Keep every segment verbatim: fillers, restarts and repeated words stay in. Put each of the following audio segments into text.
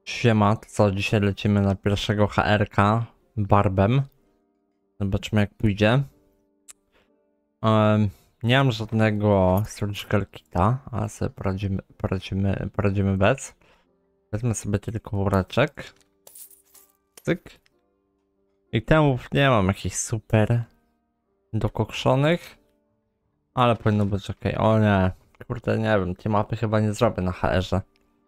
Siema, to co, dzisiaj lecimy na pierwszego H R K Barbem. Zobaczymy jak pójdzie. Um, nie mam żadnego surgical kita, ale sobie poradzimy, poradzimy, poradzimy bez. Wezmę sobie tylko woreczek. Cyk. I temów nie mam jakichś super dokokszonych, ale powinno być ok. O nie, kurde, nie wiem, tej mapy chyba nie zrobię na H R-ze.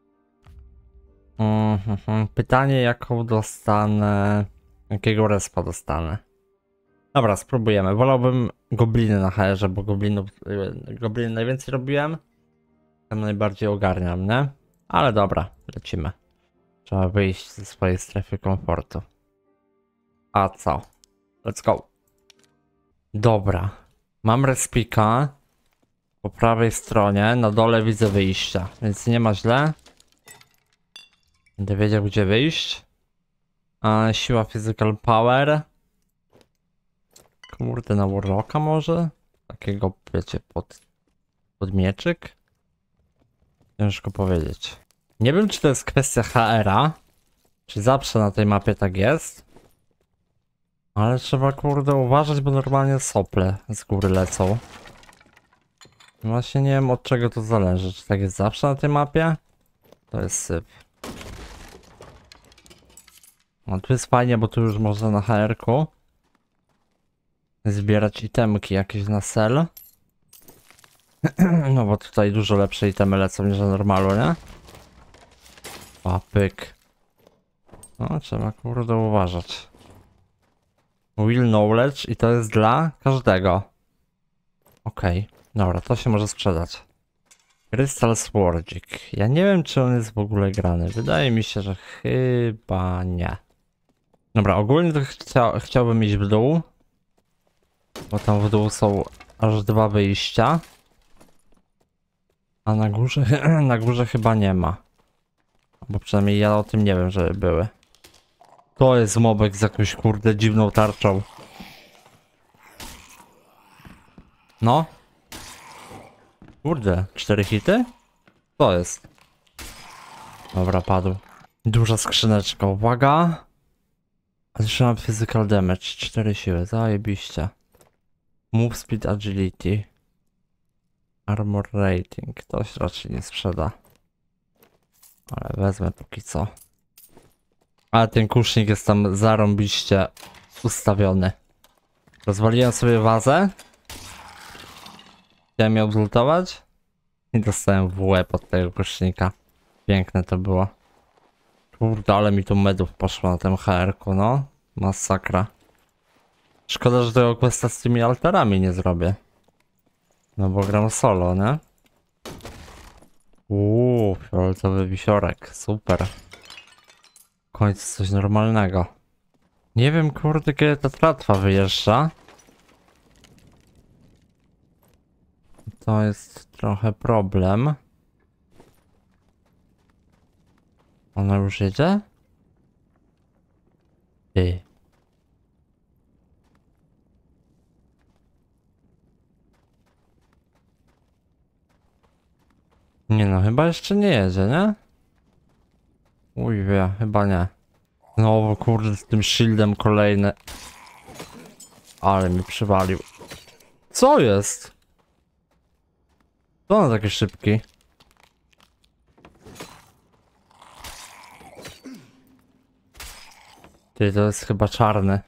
Mm-hmm. Pytanie, jaką dostanę, jakiego respa dostanę. Dobra, spróbujemy. Wolałbym gobliny na H R-ze, bo goblinów, gobliny najwięcej robiłem. Tam najbardziej ogarniam, nie? Ale dobra, lecimy. Trzeba wyjść ze swojej strefy komfortu. A co? Let's go. Dobra. Mam respika. Po prawej stronie, na dole widzę wyjścia, więc nie ma źle. Będę wiedział, gdzie wyjść. A, siła physical power. Kurde, na warlocka może? Takiego, wiecie, pod, pod mieczyk? Ciężko powiedzieć. Nie wiem, czy to jest kwestia H R-a. Czy zawsze na tej mapie tak jest. Ale trzeba, kurde, uważać, bo normalnie sople z góry lecą. Właśnie nie wiem, od czego to zależy. Czy tak jest zawsze na tej mapie? To jest syp. No tu jest fajnie, bo tu już można na H R-ku zbierać itemki jakieś na sel. No bo tutaj dużo lepsze itemy lecą niż na normalu, nie? Papyk. No trzeba, kurde, uważać. Will knowledge i to jest dla każdego. Okej, okay. Dobra, to się może sprzedać. Crystal Swordzik. Ja nie wiem, czy on jest w ogóle grany. Wydaje mi się, że chyba nie. Dobra, ogólnie to chcia chciałbym iść w dół. Bo tam w dół są aż dwa wyjścia. A na górze, na górze chyba nie ma. Bo przynajmniej ja o tym nie wiem, żeby były. To jest mobek z jakąś, kurde, dziwną tarczą. No. Kurde, cztery hity? To jest. Dobra, padł. Duża skrzyneczka, uwaga. Trzymam physical damage, cztery siły, zajebiście. Move speed agility. Armor rating, to się raczej nie sprzeda. Ale wezmę póki co. Ale ten kusznik jest tam zarąbiście ustawiony. Rozwaliłem sobie wazę. Chciałem ją odlutować. I dostałem w łeb od tego kusznika. Piękne to było. Kurde, ale mi tu medów poszło na tym H R-ku, no. Masakra. Szkoda, że tego questa z tymi altarami nie zrobię. No bo gram solo, nie? Uuu, fioletowy wisiorek, super. W końcu coś normalnego. Nie wiem, kurde, kiedy ta tratwa wyjeżdża. To jest trochę problem. Ona już jedzie? Ty. Nie no, chyba jeszcze nie jedzie, nie? Uj wie, chyba nie. Znowu, kurde, z tym shieldem kolejny. Ale mi przywalił. Co jest? Co on taki szybki? Ty, to jest chyba czarny.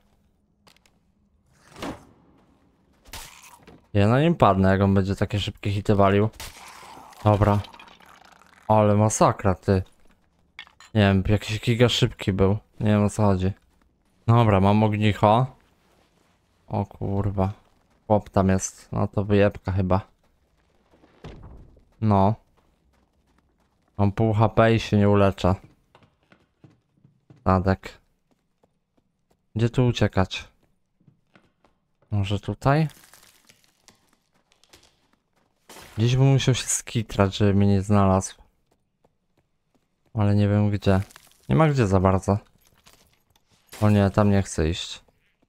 Ja na nim padnę, jak on będzie takie szybkie hity walił. Dobra. Ale masakra, ty. Nie wiem, jakiś giga szybki był. Nie wiem, o co chodzi. Dobra, mam ognicho. O kurwa. Chłop tam jest. No to wyjebka chyba. No. Mam pół H P i się nie uleczę. Tadek. Gdzie tu uciekać? Może tutaj? Gdzieś bym musiał się skitrać, żeby mnie nie znalazł. Ale nie wiem gdzie. Nie ma gdzie za bardzo. O nie, tam nie chcę iść.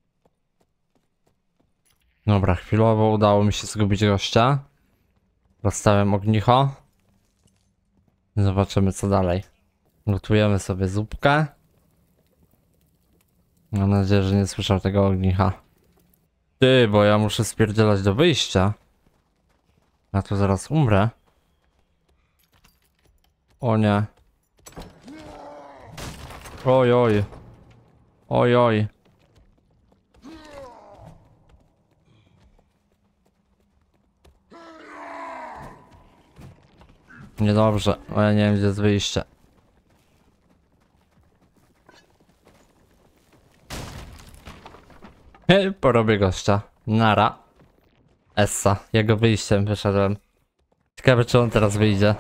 Dobra, chwilowo udało mi się zgubić gościa. Rozstawiam ognicho. Zobaczymy co dalej. Gotujemy sobie zupkę. Mam nadzieję, że nie słyszał tego ognicha. Ty, bo ja muszę spierdzielać do wyjścia. Ja tu zaraz umrę. O nie. Oj, oj. Oj, oj. Niedobrze, bo ja nie wiem, gdzie jest wyjście. Hej, porobię gościa. Nara. Essa. Jego wyjściem wyszedłem. Ciekawe, czy on teraz wyjdzie.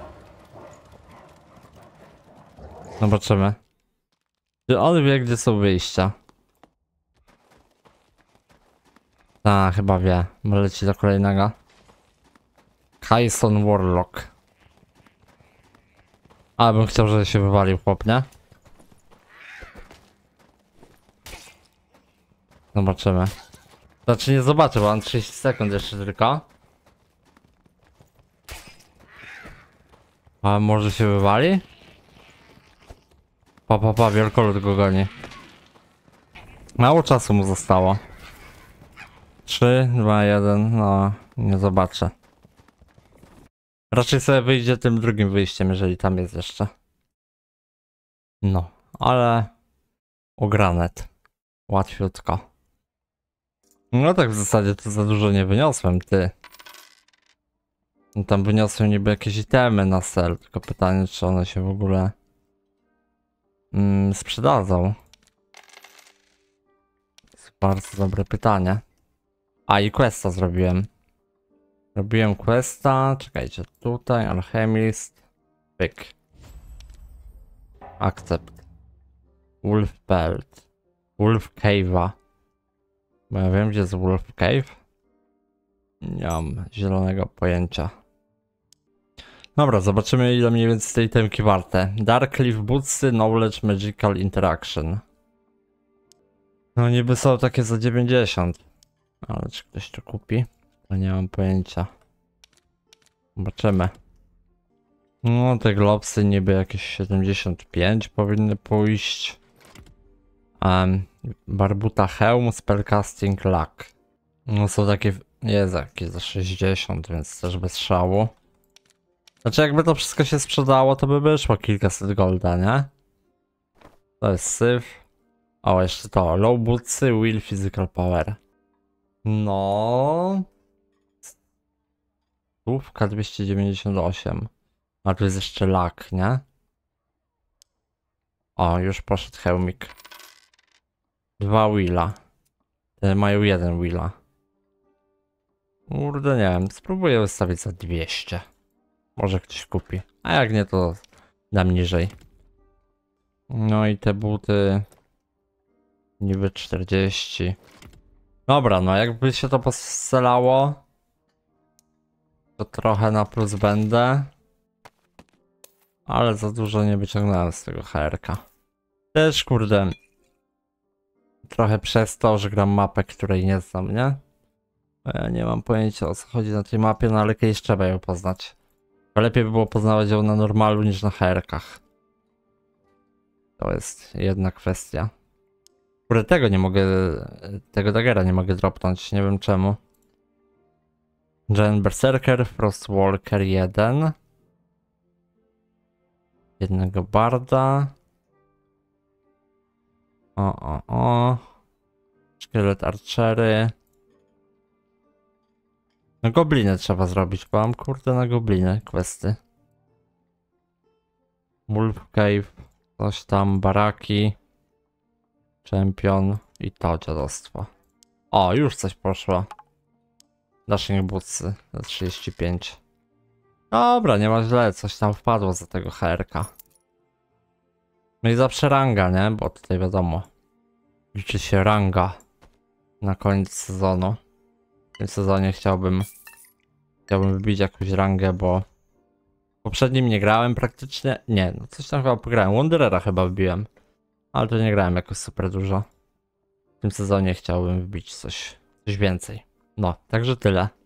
Zobaczymy. Czy on wie, gdzie są wyjścia? A, chyba wie. Leci do kolejnego. Kyson Warlock. A, bym chciał, żeby się wywalił chłop, nie? Zobaczymy. Znaczy nie zobaczę, bo mam trzydzieści sekund jeszcze tylko. A może się wywali? Pa, pa, pa, wielkolud go goni. Mało czasu mu zostało. trzy, dwa, jeden, no nie zobaczę. Raczej sobie wyjdzie tym drugim wyjściem, jeżeli tam jest jeszcze. No, ale... Ogranet. Łatwiutko. No tak w zasadzie to za dużo nie wyniosłem, ty. No tam wyniosłem niby jakieś itemy na sel, tylko pytanie, czy one się w ogóle... Mm, sprzedadzą. To jest bardzo dobre pytanie. A i questa zrobiłem. Robiłem questa, czekajcie, tutaj, alchemist, pyk. Accept. Wolf Belt. Wolf Cave'a. Bo ja wiem, gdzie jest Wolf Cave. Nie mam zielonego pojęcia. Dobra, zobaczymy, ile mniej więcej tej temki warte. Dark Leaf Bootsy, Knowledge Magical Interaction. No niby są takie za dziewięćdziesiąt. Ale czy ktoś to kupi? To nie mam pojęcia. Zobaczymy. No te globsy niby jakieś siedemdziesiąt pięć powinny pójść. Um, Barbuta Hełm, Spellcasting Luck. No są takie, jest jakieś za sześćdziesiąt, więc też bez szału. Znaczy jakby to wszystko się sprzedało, to by wyszło kilkaset golda, nie? To jest syf. O, jeszcze to, Low Bootsy, Will Physical Power. No... Stówka dwieście dziewięćdziesiąt osiem. A tu jest jeszcze lak, nie? O, już poszedł hełmik. Dwa Willa. Te mają jeden Willa. Kurde, nie wiem. Spróbuję wystawić za dwieście. Może ktoś kupi. A jak nie, to dam niżej. No i te buty... Niby czterdzieści. Dobra, no jakby się to poselało, to trochę na plus będę. Ale za dużo nie wyciągnąłem z tego H R K. Też kurde. Trochę przez to, że gram mapę, której nie znam, nie? Bo ja nie mam pojęcia, o co chodzi na tej mapie, no ale kiedyś trzeba ją poznać. Bo lepiej by było poznawać ją na normalu niż na H R kach. To jest jedna kwestia. Kurde, tego nie mogę, tego daggera nie mogę dropnąć, nie wiem czemu. Giant Berserker, Frostwalker jeden. Jednego barda. O, o, o. Szkielet archery. No gobliny trzeba zrobić, bo mam kurde na gobliny questy. Wolf Cave, coś tam, baraki. Champion i to dziadostwo. O, już coś poszło. Dashing Bootsy za trzydzieści pięć. Dobra, nie ma źle, coś tam wpadło za tego H R K. No i zawsze ranga, nie? Bo tutaj wiadomo, liczy się ranga na koniec sezonu. W tym sezonie chciałbym chciałbym wybić jakąś rangę, bo w poprzednim nie grałem praktycznie. Nie, no coś tam chyba pograłem. Wanderera chyba wbiłem. Ale to nie grałem jakoś super dużo. W tym sezonie chciałbym wbić coś, coś więcej. No, także tyle.